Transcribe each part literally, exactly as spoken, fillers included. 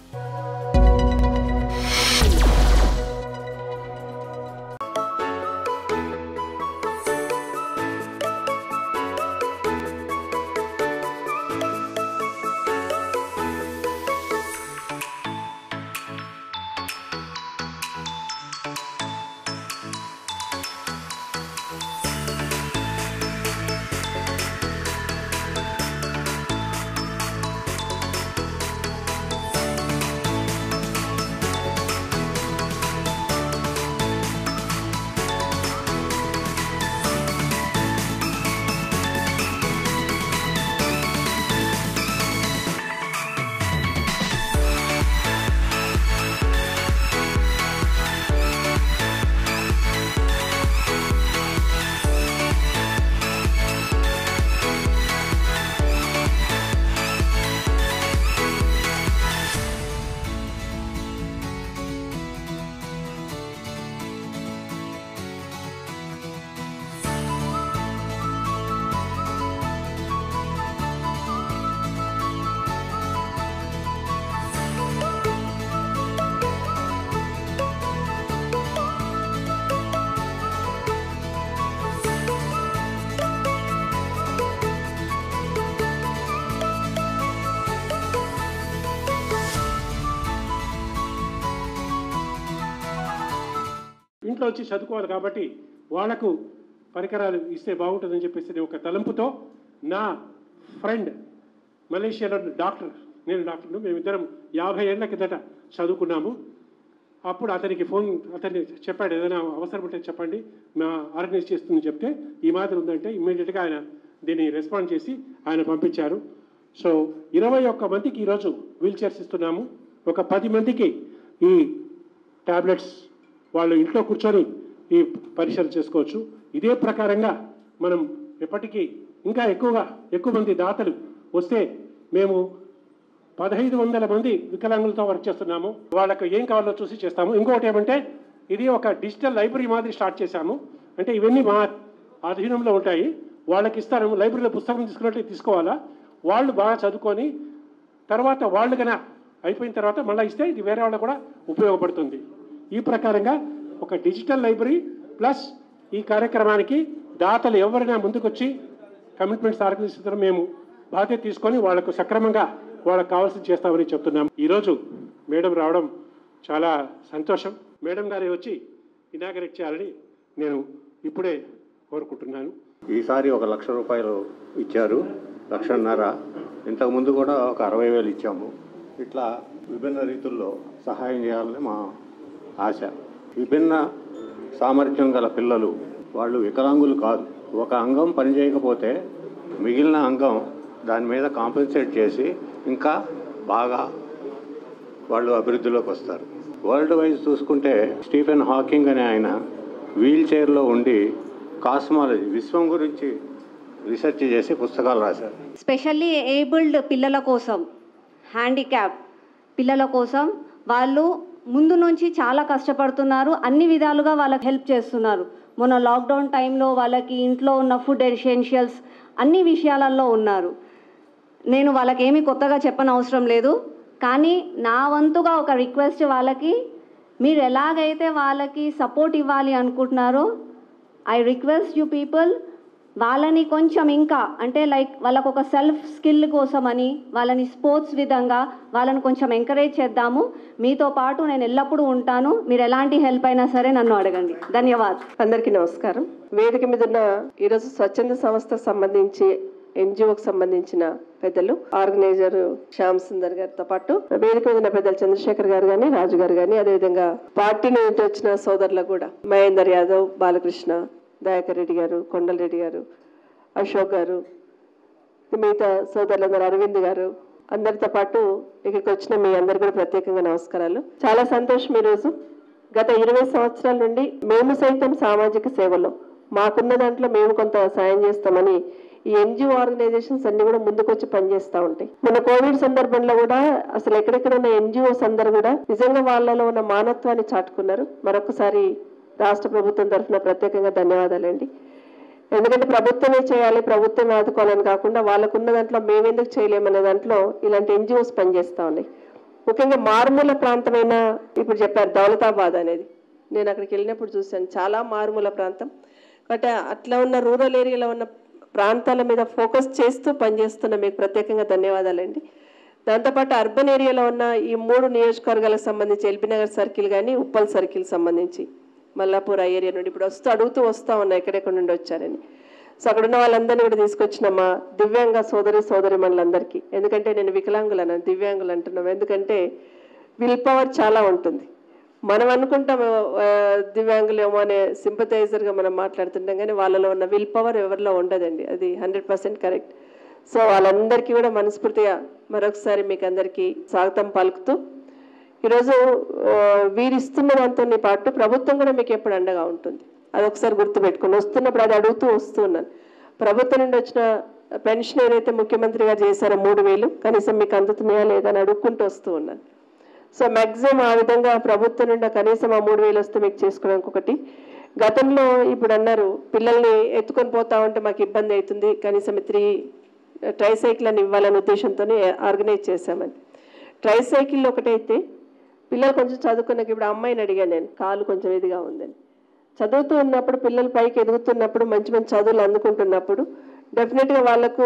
ఇంట్లో వచ్చి చదువుకోవాలి కాబట్టి వాళ్ళకు పరికరాలు ఇస్తే బాగుంటుందని చెప్పేసి ఒక తలంపుతో నా ఫ్రెండ్ మలేషియాలో డాక్టర్, నేను డాక్టర్ను, మేమిద్దరం యాభై ఏళ్ల కిందట చదువుకున్నాము. అప్పుడు అతనికి ఫోన్ అతన్ని చెప్పాడు, ఏదైనా అవసరం ఉంటే చెప్పండి, మా ఆర్గనైజ్ చేస్తుందని చెప్తే ఈ మాదిరి ఉందంటే ఇమ్మీడియట్గా ఆయన దీన్ని రెస్పాండ్ చేసి ఆయన పంపించారు. సో ఇరవై ఒక్క మందికి ఈరోజు వీల్ చైర్స్ ఇస్తున్నాము. ఒక పది మందికి ఈ ట్యాబ్లెట్స్ వాళ్ళు ఇంట్లో కూర్చొని ఈ పరీక్షలు చేసుకోవచ్చు. ఇదే ప్రకారంగా మనం ఎప్పటికీ ఇంకా ఎక్కువగా ఎక్కువ మంది దాతలు వస్తే మేము పదహైదు వందల మంది వికలాంగులతో వర్క్ చేస్తున్నాము. వాళ్ళకు ఏం కావాలో చూసి చేస్తాము. ఇంకొకటి ఏమంటే ఇది ఒక డిజిటల్ లైబ్రరీ మాదిరి స్టార్ట్ చేశాము. అంటే ఇవన్నీ మా అధీనంలో ఉంటాయి. వాళ్ళకి ఇస్తాము. లైబ్రరీలో పుస్తకం తీసుకున్నట్టు తీసుకోవాలా, వాళ్ళు బాగా చదువుకొని తర్వాత వాళ్ళు కన్నా అయిపోయిన తర్వాత మళ్ళీ ఇస్తే ఇది వేరే వాళ్ళకు కూడా ఉపయోగపడుతుంది. ఈ ప్రకారంగా ఒక డిజిటల్ లైబ్రరీ ప్లస్ ఈ కార్యక్రమానికి దాతలు ఎవరైనా ముందుకొచ్చి కమిట్మెంట్స్ ఆర్గనైజ్ మేము బాధ్యత తీసుకొని వాళ్ళకు సక్రమంగా వాళ్ళకు కావాల్సింది చేస్తామని చెప్తున్నాము. ఈరోజు మేడం రావడం చాలా సంతోషం. మేడం గారు వచ్చి ఇనాగరేట్ చేయాలని నేను ఇప్పుడే కోరుకుంటున్నాను. ఈసారి ఒక లక్ష రూపాయలు ఇచ్చారు, లక్షన్నర. ఇంతకుముందు కూడా ఒక అరవై వేలు ఇచ్చాము. ఇట్లా విభిన్న రీతుల్లో సహాయం చేయాలని మా ఆశ. విభిన్న సామర్థ్యం గల పిల్లలు, వాళ్ళు వికలాంగులు కాదు. ఒక అంగం పనిచేయకపోతే మిగిలిన అంగం దాని మీద కాంపెన్సేట్ చేసి ఇంకా బాగా వాళ్ళు అభివృద్ధిలోకి వస్తారు. వరల్డ్ వైజ్ చూసుకుంటే స్టీఫెన్ హాకింగ్ అనే ఆయన వీల్ చైర్లో ఉండి కాస్మాలజీ, విశ్వం గురించి రీసెర్చ్ చేసి పుస్తకాలు రాశారు. స్పెషల్లీ ఏబుల్డ్ పిల్లల కోసం, హ్యాండిక్యాప్ పిల్లల కోసం వాళ్ళు ముందు నుంచి చాలా కష్టపడుతున్నారు. అన్ని విధాలుగా వాళ్ళకి హెల్ప్ చేస్తున్నారు. మొన్న లాక్డౌన్ టైంలో వాళ్ళకి ఇంట్లో ఉన్న ఫుడ్ ఎసెన్షియల్స్ అన్ని విషయాలలో ఉన్నారు. నేను వాళ్ళకి ఏమీ కొత్తగా చెప్పని అవసరం లేదు. కానీ నా వంతుగా ఒక రిక్వెస్ట్, వాళ్ళకి మీరు ఎలాగైతే వాళ్ళకి సపోర్ట్ ఇవ్వాలి అనుకుంటున్నారో ఐ రిక్వెస్ట్ యూ పీపుల్, వాళ్ళని కొంచెం ఇంకా అంటే లైక్ వాళ్ళకు ఒక సెల్ఫ్ స్కిల్ కోసమని వాళ్ళని స్పోర్ట్స్ విధంగా వాళ్ళని కొంచెం ఎంకరేజ్ చేద్దాము. మీతో పాటు నేను ఎల్లప్పుడూ ఉంటాను. మీరు ఎలాంటి హెల్ప్ అయినా సరే నన్ను అడగండి. ధన్యవాదాలు. అందరికీ నమస్కారం. వేదిక మీద ఉన్న ఈరోజు స్వచ్ఛంద సంస్థకు సంబంధించి ఎన్జిఓకి సంబంధించిన పెద్దలు, ఆర్గనైజర్ శ్యామ్ సుందర్ గారితో పాటు వేదిక మీద ఉన్న పెద్దలు చంద్రశేఖర్ గారు కానీ, రాజు గారు కానీ, అదేవిధంగా పార్టీ నుంచి వచ్చిన సోదరులకు కూడా మహేందర్ యాదవ్, బాలకృష్ణ, దయాకర్ రెడ్డి గారు, కొండలరెడ్డి గారు, అశోక్ గారు, మిగతా సోదరులందరూ, అరవింద్ గారు, అందరితో పాటు ఇక్కడికి వచ్చిన మీ అందరు కూడా ప్రత్యేకంగా నమస్కారాలు. చాలా సంతోషం. ఈరోజు గత ఇరవై సంవత్సరాల నుండి మేము సైతం సామాజిక సేవలో మాకున్న దాంట్లో మేము కొంత సాయం చేస్తామని ఈ ఎన్జిఓ ఆర్గనైజేషన్స్ అన్ని కూడా ముందుకొచ్చి పనిచేస్తూ ఉంటాయి. మన కోవిడ్ సందర్భంలో కూడా అసలు ఎక్కడెక్కడ ఉన్న ఎన్జిఓస్ అందరూ కూడా నిజంగా వాళ్ళలో ఉన్న మానవత్వాన్ని చాటుకున్నారు. మరొకసారి రాష్ట్ర ప్రభుత్వం తరఫున ప్రత్యేకంగా ధన్యవాదాలండి. ఎందుకంటే ప్రభుత్వమే చేయాలి, ప్రభుత్వం ఆదుకోవాలని కాకుండా వాళ్ళకున్న దాంట్లో మేమెందుకు చేయలేమనే దాంట్లో ఇలాంటి ఎన్జిఓస్ పనిచేస్తూ ఉన్నాయి. ముఖ్యంగా మారుమూల ప్రాంతమైన ఇప్పుడు చెప్పారు దౌలతాబాద్ అనేది, నేను అక్కడికి వెళ్ళినప్పుడు చూశాను, చాలా మారుమూల ప్రాంతం. బట్ అట్లా ఉన్న రూరల్ ఏరియాలో ఉన్న ప్రాంతాల మీద ఫోకస్ చేస్తూ పనిచేస్తున్న మీకు ప్రత్యేకంగా ధన్యవాదాలండి. దాంతోపాటు అర్బన్ ఏరియాలో ఉన్న ఈ మూడు నియోజకవర్గాలకు సంబంధించి ఎల్బీనగర్ సర్కిల్ కానీ ఉప్పల్ సర్కిల్ సంబంధించి మల్లాపూర్ ఆ ఏరియా నుండి ఇప్పుడు వస్తూ అడుగుతూ వస్తూ ఉన్నా ఎక్కడెక్కడ నుండి వచ్చారని. సో అక్కడ ఉన్న వాళ్ళందరినీ కూడా తీసుకొచ్చిన మా దివ్యాంగ సోదరి సోదరి మనలందరికీ, ఎందుకంటే నేను వికలాంగులు అన్నాను, దివ్యాంగులు అంటున్నాం, ఎందుకంటే విల్ పవర్ చాలా ఉంటుంది. మనం అనుకుంటాం దివ్యాంగులేమో అనే సింపథైజర్గా మనం మాట్లాడుతుంటాం, కానీ వాళ్ళలో ఉన్న విల్ పవర్ ఎవరిలో ఉండదండి, అది హండ్రెడ్ పర్సెంట్ కరెక్ట్. సో వాళ్ళందరికీ కూడా మనస్ఫూర్తిగా మరొకసారి మీకు అందరికీ స్వాగతం పలుకుతూ, ఈరోజు వీరిస్తున్న దాంతో పాటు ప్రభుత్వం కూడా మీకు ఎప్పుడు అండగా ఉంటుంది, అదొకసారి గుర్తుపెట్టుకుని వస్తున్నప్పుడు అది అడుగుతూ వస్తున్నాను. ప్రభుత్వం నుండి వచ్చిన పెన్షన్ ఏదైతే ముఖ్యమంత్రి గారు చేశారో మూడు వేలు కనీసం మీకు అందుతున్నాయా లేదా అని అడుక్కుంటూ వస్తూ ఉన్నాను. సో మ్యాక్సిమం ఆ విధంగా ప్రభుత్వం నుండి కనీసం ఆ మూడు వేలు వస్తే మీకు చేసుకోవడానికి ఒకటి. గతంలో ఇప్పుడు అన్నారు పిల్లల్ని ఎత్తుకొని పోతా ఉంటే మాకు ఇబ్బంది అవుతుంది, కనీసం త్రీ ట్రైసైకిల్ అని ఇవ్వాలనే ఉద్దేశంతోనే ఆర్గనైజ్ చేశామని. ట్రైసైకిల్ ఒకటైతే పిల్లలు కొంచెం చదువుకున్నాక, ఇప్పుడు అమ్మాయిని అడిగాను నేను, కాలు కొంచెం ఇదిగా ఉందని, చదువుతూ ఉన్నప్పుడు పిల్లలు పైకి ఎదుగుతున్నప్పుడు మంచి మంచి చదువులు అందుకుంటున్నప్పుడు డెఫినెట్గా వాళ్ళకు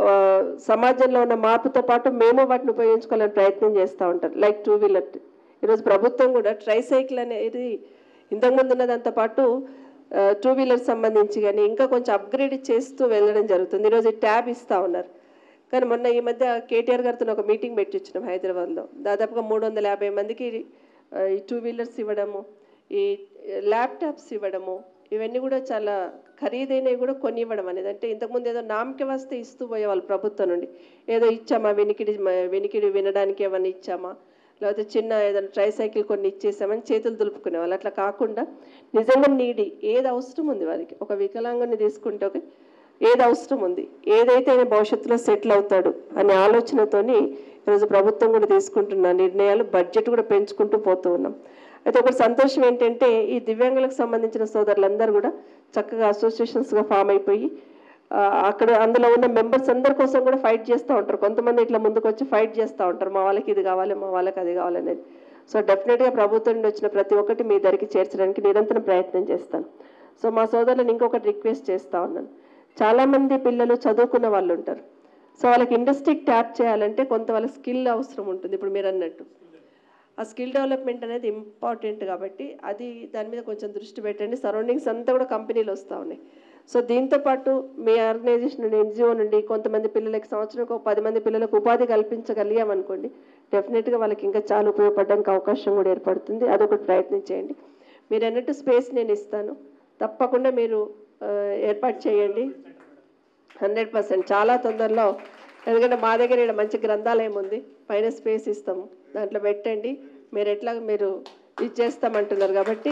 సమాజంలో ఉన్న మార్పుతో పాటు మేము వాటిని ఉపయోగించుకోవాలని ప్రయత్నం చేస్తూ ఉంటారు. లైక్ టూ వీలర్, ఈరోజు ప్రభుత్వం కూడా ట్రైసైకిల్ అనేది ఇంతకుముందు ఉన్నదంతో పాటు టూ వీలర్ సంబంధించి కానీ ఇంకా కొంచెం అప్గ్రేడ్ చేస్తూ వెళ్ళడం జరుగుతుంది. ఈరోజు ట్యాబ్ ఇస్తూ ఉన్నారు. కానీ మొన్న ఈ మధ్య కేటీఆర్ గారితో ఒక మీటింగ్ పెట్టించినాం హైదరాబాద్లో, దాదాపుగా మూడు వందల యాభై మందికి ఈ టూ వీలర్స్ ఇవ్వడము, ఈ ల్యాప్టాప్స్ ఇవ్వడము, ఇవన్నీ కూడా చాలా ఖరీదైనవి కూడా కొని ఇవ్వడం అనేది. అంటే ఇంతకుముందు ఏదో నామకే వస్తే ఇస్తూ పోయేవాళ్ళు ప్రభుత్వం నుండి, ఏదో ఇచ్చామా వినికిడి వినికిడి వినడానికి ఏమన్నా ఇచ్చామా, లేకపోతే చిన్న ఏదైనా ట్రైసైకిల్ కొన్ని ఇచ్చేసామని చేతులు దులుపుకునే వాళ్ళు. అట్లా కాకుండా నిజంగా నీడి ఏది అవసరం ఉంది వారికి, ఒక వికలాంగుని తీసుకుంటే ఒక ఏది అవసరం ఉంది, ఏదైతే భవిష్యత్తులో సెటిల్ అవుతాడు అనే ఆలోచనతోని ఈరోజు ప్రభుత్వం కూడా తీసుకుంటున్న నిర్ణయాలు, బడ్జెట్ కూడా పెంచుకుంటూ పోతూ ఉన్నాం. అయితే ఒకటి సంతోషం ఏంటంటే ఈ దివ్యాంగులకు సంబంధించిన సోదరులందరూ కూడా చక్కగా అసోసియేషన్స్గా ఫామ్ అయిపోయి అక్కడ అందులో ఉన్న మెంబర్స్ అందరి కోసం కూడా ఫైట్ చేస్తూ ఉంటారు. కొంతమంది ఇట్లా ముందుకు వచ్చి ఫైట్ చేస్తూ ఉంటారు, మా వాళ్ళకి ఇది కావాలి, మా వాళ్ళకి అది కావాలనేది. సో డెఫినెట్గా ప్రభుత్వం నుండి వచ్చిన ప్రతి ఒక్కటి మీ దగ్గరికి చేర్చడానికి నిరంతరం ప్రయత్నం చేస్తాను. సో మా సోదరులను ఇంకొకటి రిక్వెస్ట్ చేస్తూ ఉన్నాను, చాలామంది పిల్లలు చదువుకున్న వాళ్ళు ఉంటారు. సో వాళ్ళకి ఇండస్ట్రీకి ట్యాప్ చేయాలంటే కొంత వాళ్ళ స్కిల్ అవసరం ఉంటుంది. ఇప్పుడు మీరు అన్నట్టు ఆ స్కిల్ డెవలప్మెంట్ అనేది ఇంపార్టెంట్ కాబట్టి అది దాని మీద కొంచెం దృష్టి పెట్టండి. సరౌండింగ్స్ అంతా కూడా కంపెనీలు వస్తూ ఉన్నాయి. సో దీంతోపాటు మీ ఆర్గనైజేషన్ నుండి, ఎన్జిఓ నుండి కొంతమంది పిల్లలకి సంవత్సరానికి ఒక పది మంది పిల్లలకు ఉపాధి కల్పించగలిగామనుకోండి, డెఫినెట్గా వాళ్ళకి ఇంకా చాలా ఉపయోగపడడానికి అవకాశం కూడా ఏర్పడుతుంది. అదొకటి ప్రయత్నం చేయండి. మీరు అన్నట్టు స్పేస్ నేను ఇస్తాను, తప్పకుండా మీరు ఏర్పాటు చేయండి హండ్రెడ్ పర్సెంట్ చాలా తొందరలో. ఎందుకంటే మా దగ్గర ఇక్కడ మంచి గ్రంథాలయం ఉంది, పైన స్పేస్ ఇస్తాము, దాంట్లో పెట్టండి. మీరు ఎట్లా మీరు ఇది చేస్తామంటున్నారు కాబట్టి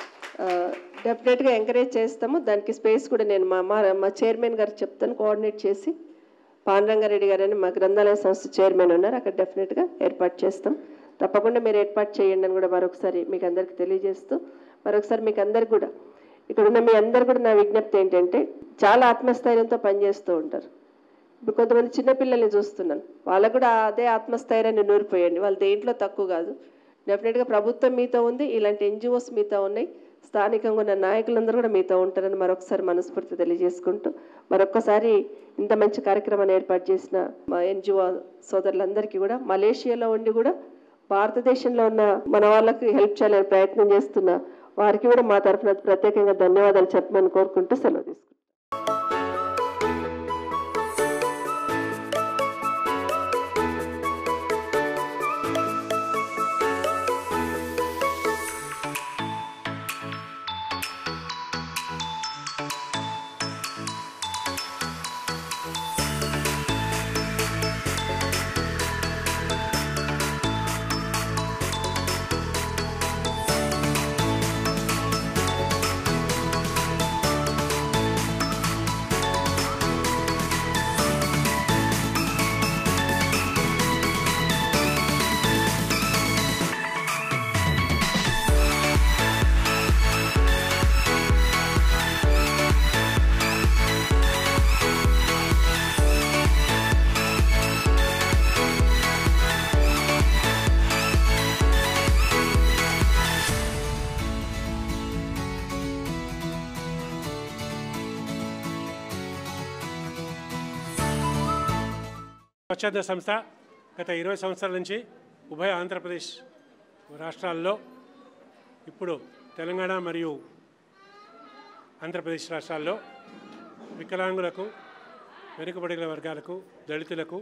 డెఫినెట్గా ఎంకరేజ్ చేస్తాము. దానికి స్పేస్ కూడా నేను మా మా చైర్మన్ గారికి చెప్తాను, కోఆర్డినేట్ చేసి పాండురంగారెడ్డి గారు అని మా గ్రంథాలయ సంస్థ చైర్మన్ ఉన్నారు, అక్కడ డెఫినెట్గా ఏర్పాటు చేస్తాం. తప్పకుండా మీరు ఏర్పాటు చేయండి అని కూడా మరొకసారి మీకు అందరికి తెలియజేస్తూ, మరొకసారి మీకు అందరికి కూడా ఇక్కడ ఉన్న మీ అందరు కూడా నా విజ్ఞప్తి ఏంటంటే చాలా ఆత్మస్థైర్యంతో పనిచేస్తూ ఉంటారు. ఇప్పుడు కొంతమంది చిన్నపిల్లల్ని చూస్తున్నాను, వాళ్ళకు కూడా అదే ఆత్మస్థైర్యాన్ని నూరిపోయండి. వాళ్ళు దేంట్లో తక్కువ కాదు. డెఫినెట్గా ప్రభుత్వం మీతో ఉంది, ఇలాంటి ఎన్జిఓస్ మీతో ఉన్నాయి, స్థానికంగా ఉన్న నాయకులందరూ కూడా మీతో ఉంటారని మరొకసారి మనస్ఫూర్తి తెలియజేసుకుంటూ, మరొక్కసారి ఇంత మంచి కార్యక్రమాన్ని ఏర్పాటు చేసిన మా ఎన్జిఓ సోదరులందరికీ కూడా, మలేషియాలో ఉండి కూడా భారతదేశంలో ఉన్న మన వాళ్ళకి హెల్ప్ చేయాలని ప్రయత్నం చేస్తున్న వారికి కూడా మా తరఫున ప్రత్యేకంగా ధన్యవాదాలు చెప్పమని కోరుకుంటూ సెలవు తీసుకుంటాం. స్వచ్ఛంద సంస్థ గత ఇరవై సంవత్సరాల నుంచి ఉభయ ఆంధ్రప్రదేశ్ రాష్ట్రాల్లో, ఇప్పుడు తెలంగాణ మరియు ఆంధ్రప్రదేశ్ రాష్ట్రాల్లో వికలాంగులకు, వెనుకబడిన వర్గాలకు, దళితులకు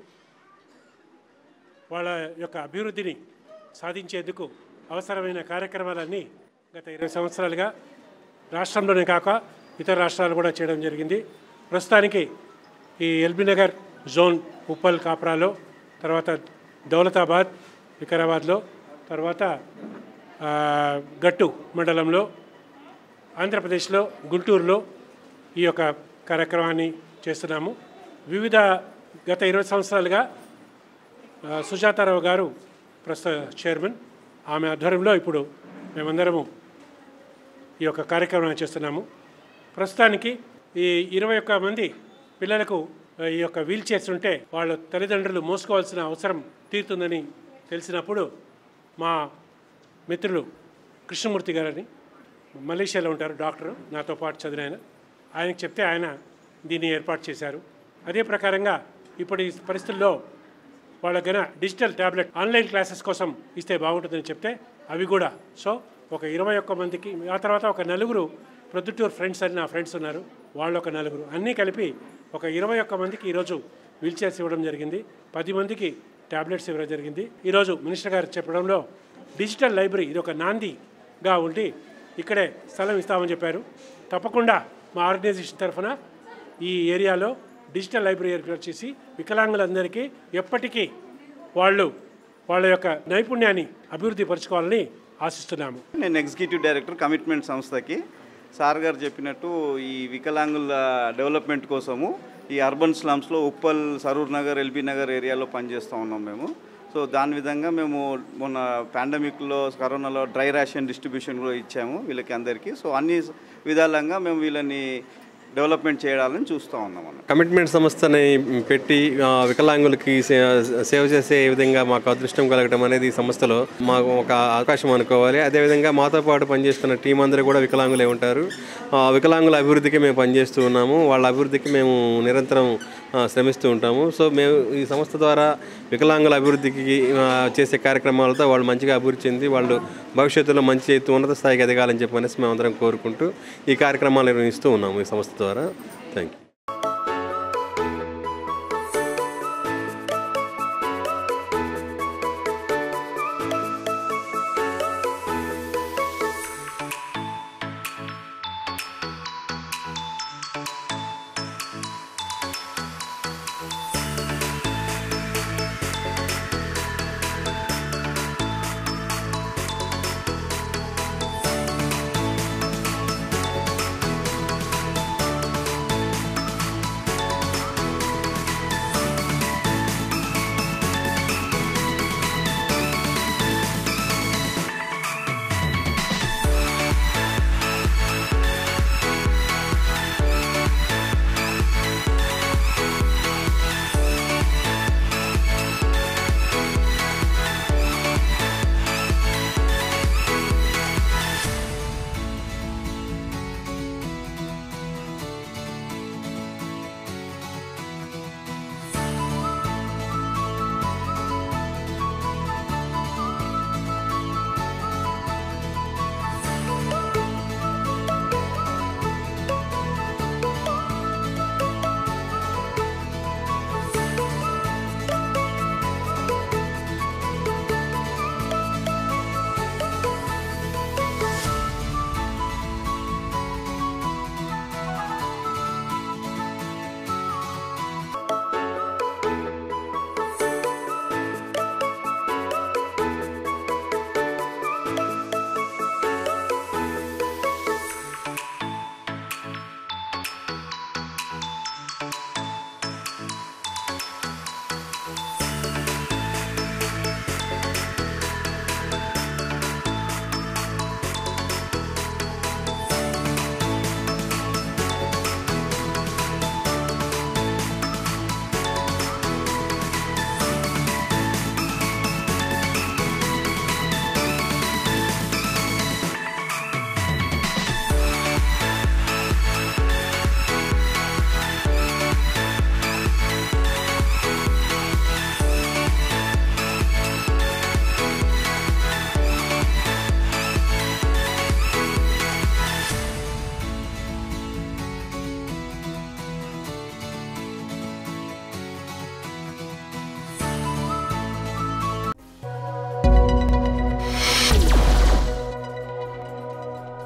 వాళ్ళ యొక్క అభివృద్ధిని సాధించేందుకు అవసరమైన కార్యక్రమాలన్నీ గత ఇరవై సంవత్సరాలుగా రాష్ట్రంలోనే కాక ఇతర రాష్ట్రాలు కూడా చేయడం జరిగింది. ప్రస్తుతానికి ఈ ఎల్బీ నగర్ జోన్, ఉప్పల్, కాప్రాలో, తర్వాత దౌలతాబాద్, వికారాబాద్లో, తర్వాత గట్టు మండలంలో, ఆంధ్రప్రదేశ్లో గుంటూరులో ఈ యొక్క కార్యక్రమాన్ని చేస్తున్నాము. వివిధ గత ఇరవై సంవత్సరాలుగా సుజాతారావు గారు ప్రస్తుత చైర్మన్, ఆమె ఆధ్వర్యంలో ఇప్పుడు మేమందరము ఈ యొక్క కార్యక్రమాన్ని చేస్తున్నాము. ప్రస్తుతానికి ఈ ఇరవై ఒక్క మంది పిల్లలకు ఈ యొక్క వీల్ చైర్స్ ఉంటే వాళ్ళ తల్లిదండ్రులు మోసుకోవాల్సిన అవసరం తీరుతుందని తెలిసినప్పుడు మా మిత్రులు కృష్ణమూర్తి గారని మలేషియాలో ఉంటారు, డాక్టరు, నాతో పాటు చదివిన ఆయన, ఆయనకు చెప్తే ఆయన దీన్ని ఏర్పాటు చేశారు. అదే ప్రకారంగా ఇప్పుడు ఈ పరిస్థితుల్లో వాళ్ళకైనా డిజిటల్ ట్యాబ్లెట్ ఆన్లైన్ క్లాసెస్ కోసం ఇస్తే బాగుంటుందని చెప్తే అవి కూడా, సో ఒక ఇరవై ఒక్క మందికి, ఆ తర్వాత ఒక నలుగురు ప్రొద్దుటూరు ఫ్రెండ్స్ అని నా ఫ్రెండ్స్ ఉన్నారు, వాళ్ళు ఒక నలుగురు, అన్నీ కలిపి ఒక ఇరవై ఒక్క మందికి ఈరోజు వీల్ చైర్స్ ఇవ్వడం జరిగింది. పది మందికి ట్యాబ్లెట్స్ ఇవ్వడం జరిగింది. ఈరోజు మినిస్టర్ గారు చెప్పడంలో డిజిటల్ లైబ్రరీ ఇది ఒక నాందిగా ఉండి ఇక్కడే స్థలం ఇస్తామని చెప్పారు. తప్పకుండా మా ఆర్గనైజేషన్ తరఫున ఈ ఏరియాలో డిజిటల్ లైబ్రరీ ఏర్పాటు చేసి వికలాంగులందరికీ ఎప్పటికీ వాళ్ళు వాళ్ళ యొక్క నైపుణ్యాన్ని అభివృద్ధి పరచుకోవాలని ఆశిస్తున్నాము. నేను ఎగ్జిక్యూటివ్ డైరెక్టర్ కమిట్మెంట్ సంస్థకి. సార్ గారు చెప్పినట్టు ఈ వికలాంగుల డెవలప్మెంట్ కోసము ఈ అర్బన్ స్లమ్స్లో ఉప్పల్, సరూర్ నగర్, ఎల్బీ నగర్ ఏరియాలో పనిచేస్తూ ఉన్నాం మేము. సో దాని విధంగా మేము మొన్న పాండమిక్లో, కరోనాలో డ్రై రేషన్ డిస్ట్రిబ్యూషన్ కూడా ఇచ్చాము వీళ్ళకి అందరికీ. సో అన్ని విధాలంగా మేము వీళ్ళని డెవలప్మెంట్ చేయాలని చూస్తూ ఉన్నాం. కమిట్మెంట్ సంస్థని పెట్టి వికలాంగులకి సేవ చేసే విధంగా మాకు అదృష్టం కలగడం అనేది ఈ సంస్థలో మాకు ఒక అవకాశం అనుకోవాలి. అదేవిధంగా మాతో పాటు పనిచేస్తున్న టీం అందరూ కూడా వికలాంగులే ఉంటారు. వికలాంగుల అభివృద్ధికి మేము పనిచేస్తూ ఉన్నాము, వాళ్ళ అభివృద్ధికి మేము నిరంతరం శ్రమిస్తూ ఉంటాము. సో మేము ఈ సంస్థ ద్వారా వికలాంగుల అభివృద్ధికి చేసే కార్యక్రమాలతో వాళ్ళు మంచిగా అభివృద్ధి చెంది వాళ్ళు భవిష్యత్తులో మంచి ఎత్తు ఉన్నత స్థాయికి ఎదగాలని చెప్పనేసి మేము అందరం కోరుకుంటూ ఈ కార్యక్రమాలు నిర్వహిస్తూ ఉన్నాము ఈ సంస్థ ద్వారా. Thank you.